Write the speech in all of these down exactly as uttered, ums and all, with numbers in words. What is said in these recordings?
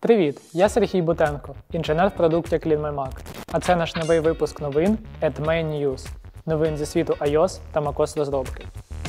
Привіт! Я Сергій Бутенко, інженер в продукті CleanMyMac. А це наш новий випуск новин at Main News. Новин зі світу iOS та macOS розробки.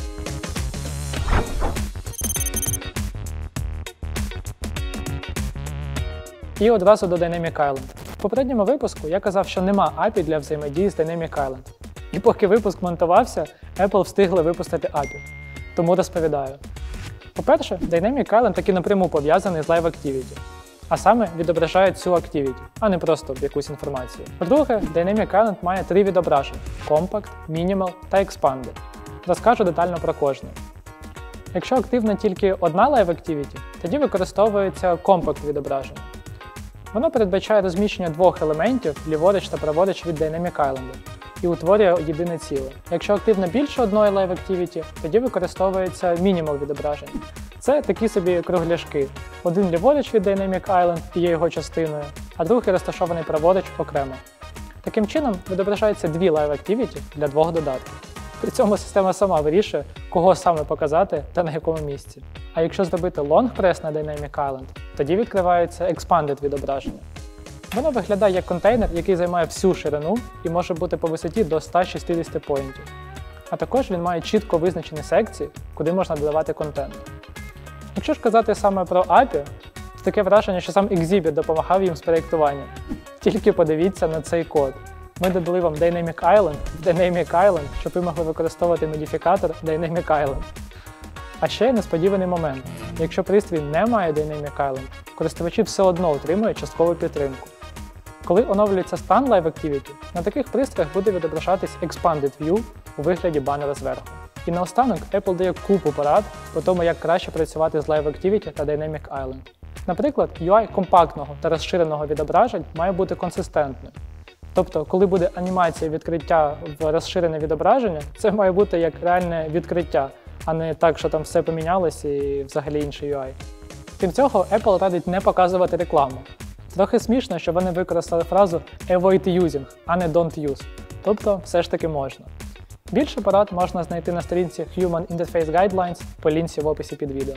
І одразу до Dynamic Island. В попередньому випуску я казав, що нема ей пі ай для взаємодії з Dynamic Island. І поки випуск монтувався, Apple встигли випустити ей пі ай. Тому розповідаю. По-перше, Dynamic Island таки напряму пов'язаний з Live Activity. А саме відображає цю Activity, а не просто якусь інформацію. По-друге, Dynamic Island має три відображення – Compact, Minimal та Expanded. Розкажу детально про кожне. Якщо активна тільки одна Live Activity, тоді використовується Compact відображення. Воно передбачає розміщення двох елементів ліворуч та праворуч від Dynamic Island і утворює єдине ціле. Якщо активно більше одної Live Activity, тоді використовується Minimal відображення. Це такі собі кругляшки. Один ліворуч від Dynamic Island і є його частиною, а другий розташований праворуч окремо. Таким чином, відображається дві Live Activity для двох додатків. При цьому система сама вирішує, кого саме показати та на якому місці. А якщо зробити Long Press на Dynamic Island, тоді відкривається Expanded відображення. Воно виглядає як контейнер, який займає всю ширину і може бути по висоті до ста шістдесяти поінтів. А також він має чітко визначені секції, куди можна додавати контент. Якщо ж казати саме про ей пі ай, то таке враження, що сам Exhibit допомагав їм з проєктуванням. Тільки подивіться на цей код. Ми додали вам Dynamic Island в Dynamic Island, щоб ви могли використовувати модифікатор Dynamic Island. А ще є несподіваний момент. Якщо пристрій не має Dynamic Island, користувачі все одно отримують часткову підтримку. Коли оновлюється стан Live Activity, на таких пристроях буде відображатись Expanded View у вигляді банера зверху. І наостанок Apple дає купу порад по тому, як краще працювати з Live Activity та Dynamic Island. Наприклад, ю ай компактного та розширеного відображень має бути консистентним. Тобто, коли буде анімація відкриття в розширене відображення, це має бути як реальне відкриття, а не так, що там все помінялось і взагалі інший ю ай. Крім цього, Apple радить не показувати рекламу. Трохи смішно, що вони використали фразу «avoid using», а не «don't use». Тобто, все ж таки можна. Більше порад можна знайти на сторінці Human Interface Guidelines по лінці в описі під відео.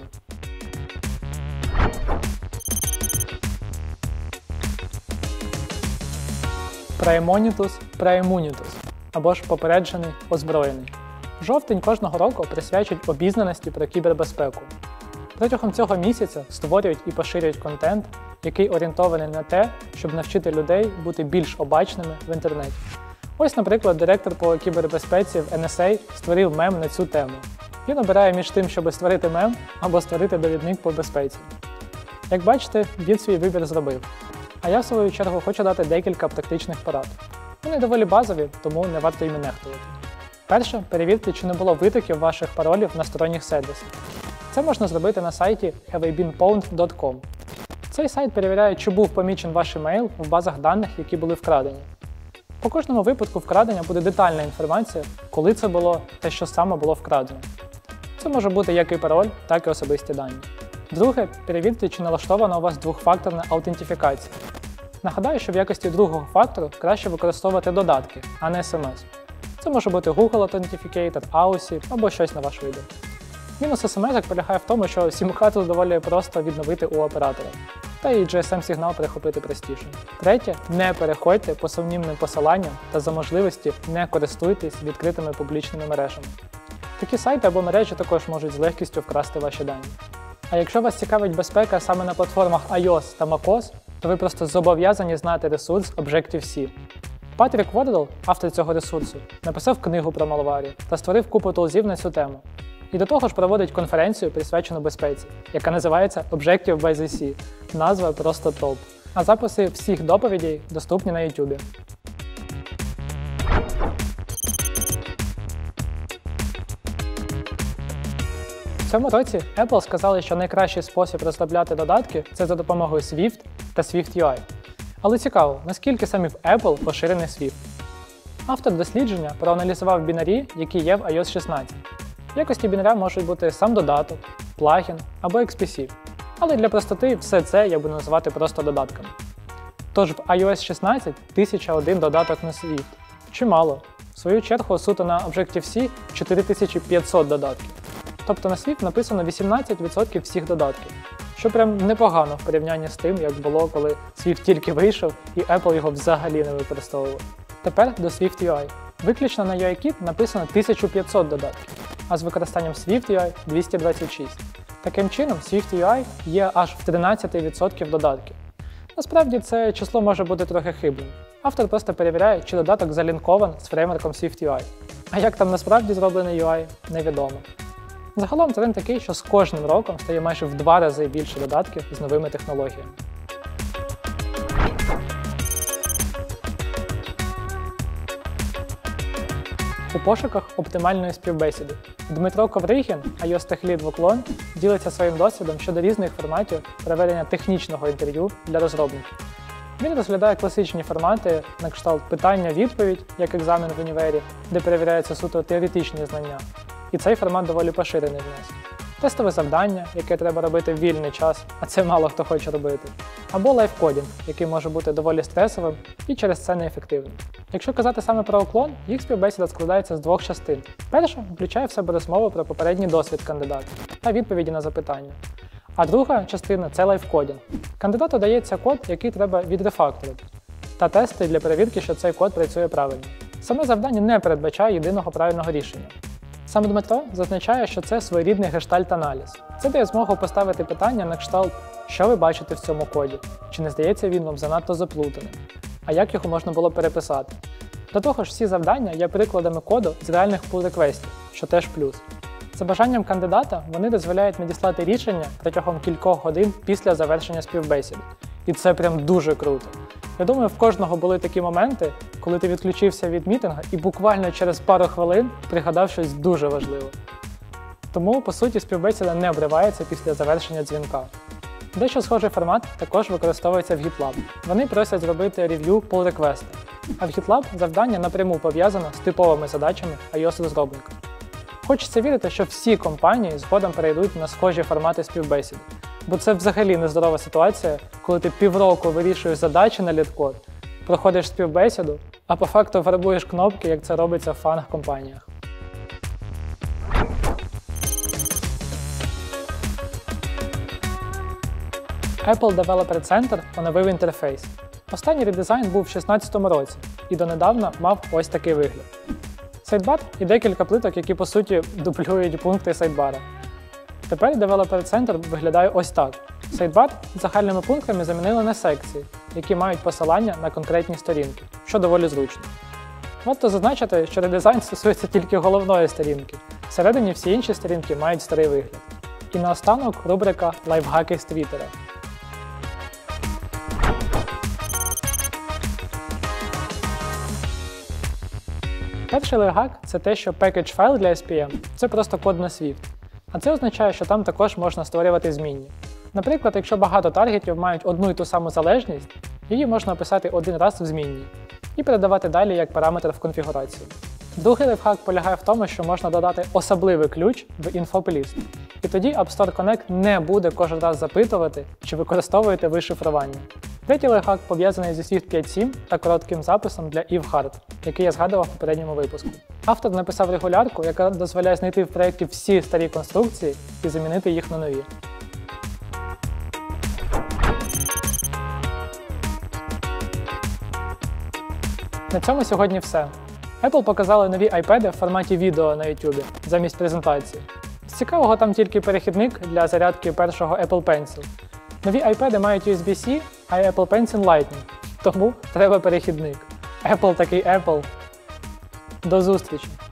Praemonitus Praemunitus, або ж попереджений, озброєний. Жовтень кожного року присвячують обізнаності про кібербезпеку. Протягом цього місяця створюють і поширюють контент, який орієнтований на те, щоб навчити людей бути більш обачними в інтернеті. Ось, наприклад, директор по кібербезпеці в ен ес ей створив мем на цю тему. Він обирає між тим, щоб створити мем або створити довідник по безпеці. Як бачите, він свій вибір зробив. А я, в свою чергу, хочу дати декілька практичних порад. Вони доволі базові, тому не варто іми нехтувати. Перше, перевірте, чи не було витоків ваших паролів на сторонніх сервісах. Це можна зробити на сайті have I been pwned крапка ком. Цей сайт перевіряє, чи був помічен ваш емейл в базах даних, які були вкрадені. По кожному випадку вкрадення буде детальна інформація, коли це було та що саме було вкрадено. Це може бути як і пароль, так і особисті дані. Друге, перевірте, чи налаштована у вас двохфакторна аутентифікація. Нагадаю, що в якості другого фактору краще використовувати додатки, а не ес ем ес. Це може бути Google Authenticator, Authy або щось на ваш вибір. Мінус ес ем ес полягає в тому, що сім-карту доволі просто відновити у оператора, та і джі ес ем-сигнал перехопити простіше. Третє, не переходьте по сумнівним посиланням та за можливості не користуйтесь відкритими публічними мережами. Такі сайти або мережі також можуть з легкістю вкрасти ваші дані. А якщо вас цікавить безпека саме на платформах iOS та macOS, то ви просто зобов'язані знати ресурс Objective-C. Патрік Вордл, автор цього ресурсу, написав книгу про малварі та створив купу тулзів на цю тему. І до того ж проводить конференцію, присвячену безпеці, яка називається Objective by зет сі. Назва просто топ. А записи всіх доповідей доступні на YouTube. В цьому році Apple сказали, що найкращий спосіб розробляти додатки – це за допомогою Swift та Swift ю ай. Але цікаво, наскільки саме в Apple поширений Swift. Автор дослідження проаналізував бінарі, які є в ай о ес шістнадцять. В якості бінаря можуть бути сам додаток, плагін або ікс пі сі. Але для простоти все це я буду називати просто додатками. Тож в ай о ес шістнадцять тисяча один додаток на Swift. Чимало. В свою чергу суто на Objective-C чотири тисячі п'ятсот додатків. Тобто на Swift написано вісімнадцять відсотків всіх додатків. що прям непогано в порівнянні з тим, як було, коли Swift тільки вийшов і Apple його взагалі не використовував. Тепер до SwiftUI. Виключно на ю ай Kit написано тисяча п'ятсот додатків, а з використанням SwiftUI – двісті двадцять шість. Таким чином, SwiftUI є аж в тринадцять відсотків додатків. Насправді це число може бути трохи хибним. Автор просто перевіряє, чи додаток залінкован з фреймворком SwiftUI. А як там насправді зроблений ю ай – невідомо. Загалом тренд такий, що з кожним роком стає майже в два рази більше додатків з новими технологіями. У пошуках оптимальної співбесіди Дмитро Ковригін, iOS Tech Lead в Уклон, ділиться своїм досвідом щодо різних форматів проведення технічного інтерв'ю для розробників. Він розглядає класичні формати на кшталт питання-відповідь, як екзамен в універі, де перевіряються суто теоретичні знання. І цей формат доволі поширений в нас. Тестове завдання, яке треба робити в вільний час, а це мало хто хоче робити. Або лайфкодінг, який може бути доволі стресовим і через це неефективним. Якщо казати саме про уклон, їх співбесіда складається з двох частин. Перша включає в себе розмову про попередній досвід кандидата та відповіді на запитання. А друга частина – це лайфкодінг. Кандидату дається код, який треба відрефакторити, та тести для перевірки, що цей код працює правильно. Саме завдання не передбачає єдиного правильного рішення. Сам Дмитро зазначає, що це своєрідний гештальт-аналіз. Це дає змогу поставити питання на кшталт, що ви бачите в цьому коді, чи не здається він вам занадто заплутаним, а як його можна було переписати. До того ж, всі завдання є прикладами коду з реальних pull-реквестів, що теж плюс. За бажанням кандидата вони дозволяють надіслати рішення протягом кількох годин після завершення співбесіди. І це прям дуже круто. Я думаю, в кожного були такі моменти, коли ти відключився від мітингу і буквально через пару хвилин пригадав щось дуже важливе. Тому, по суті, співбесіда не обривається після завершення дзвінка. Дещо схожий формат також використовується в GitLab. Вони просять зробити рев'ю pull-реквеста, а в GitLab завдання напряму пов'язано з типовими задачами iOS-розробника. Хочеться вірити, що всі компанії згодом перейдуть на схожі формати співбесід. Бо це взагалі нездорова ситуація, коли ти півроку вирішуєш задачі на лід-код, проходиш співбесіду, а по факту фарбуєш кнопки, як це робиться в фанг-компаніях. Apple Developer Center оновив інтерфейс. Останній редизайн був у дві тисячі шістнадцятому році і донедавна мав ось такий вигляд. Сайдбар і декілька плиток, які по суті дублюють пункти сайдбара. Тепер Developer Center виглядає ось так. Сайдбар з загальними пунктами замінили на секції, які мають посилання на конкретні сторінки, що доволі зручно. Варто зазначити, що редизайн стосується тільки головної сторінки. Всередині всі інші сторінки мають старий вигляд. І наостанок рубрика «Лайфхаки з Твіттера». Перший лайфхак – це те, що package файл для ес пі ем – це просто код на Swift. А це означає, що там також можна створювати змінні. Наприклад, якщо багато таргетів мають одну і ту саму залежність, її можна описати один раз в змінній і передавати далі як параметр в конфігурацію. Другий лайфхак полягає в тому, що можна додати особливий ключ в інфопліст. І тоді App Store Connect не буде кожен раз запитувати, чи використовуєте ви шифрування. Третій лайфхак пов'язаний зі Swift п'ять сім та коротким записом для if hard, який я згадував в попередньому випуску. Автор написав регулярку, яка дозволяє знайти в проєкті всі старі конструкції і замінити їх на нові. На цьому сьогодні все. Apple показали нові iPad в форматі відео на YouTube замість презентації. З цікавого там тільки перехідник для зарядки першого Apple Pencil. Нові iPad мають ю ес бі-C, а Apple Pencil Lightning, тому треба перехідник. Apple такий Apple. До зустрічі!